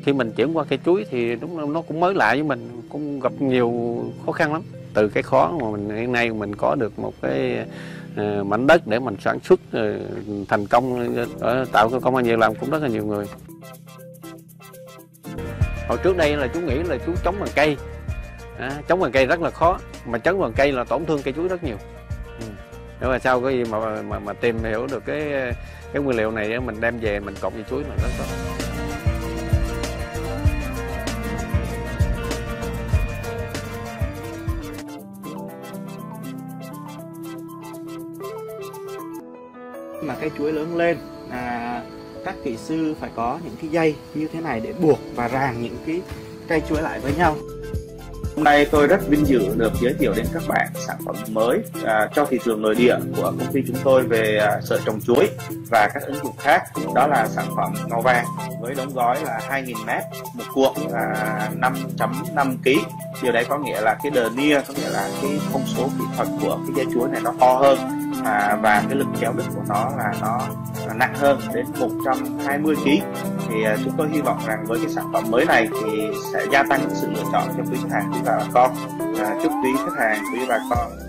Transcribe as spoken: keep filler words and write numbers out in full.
khi mình chuyển qua cây chuối thì đúng nó cũng mới lạ với mình, cũng gặp nhiều khó khăn lắm. Từ cái khó mà mình hiện nay mình có được một cái uh, mảnh đất để mình sản xuất uh, thành công, ở tạo công ăn việc làm cũng rất là nhiều người. Hồi trước đây là chú nghĩ là chú chống bằng cây, à, chống bằng cây rất là khó, mà chống bằng cây là tổn thương cây chuối rất nhiều. Ừ. Nếu mà sau cái gì mà, mà mà tìm hiểu được cái cái nguyên liệu này mình đem về mình cộng với chuối là rất tốt. Mà cây chuối lớn lên, à, các kỹ sư phải có những cái dây như thế này để buộc và ràng những cái cây chuối lại với nhau. Hôm nay tôi rất vinh dự được giới thiệu đến các bạn sản phẩm mới à, cho thị trường nội địa của công ty chúng tôi về à, sợi trồng chuối và các ứng dụng khác. Đó là sản phẩm ngao vàng với đóng gói là hai nghìn mét, một cuộn là năm phẩy năm ki lô gam. Điều đấy có nghĩa là cái denier, có nghĩa là cái thông số kỹ thuật của cái dây chuối này nó to hơn, à, và cái lực kéo đứt của nó là nó là nặng hơn đến một trăm hai mươi ki lô gam. Thì à, chúng tôi hy vọng rằng với cái sản phẩm mới này thì sẽ gia tăng sự lựa chọn cho quý khách hàng, quý bà con. À, chúc quý khách hàng, quý bà con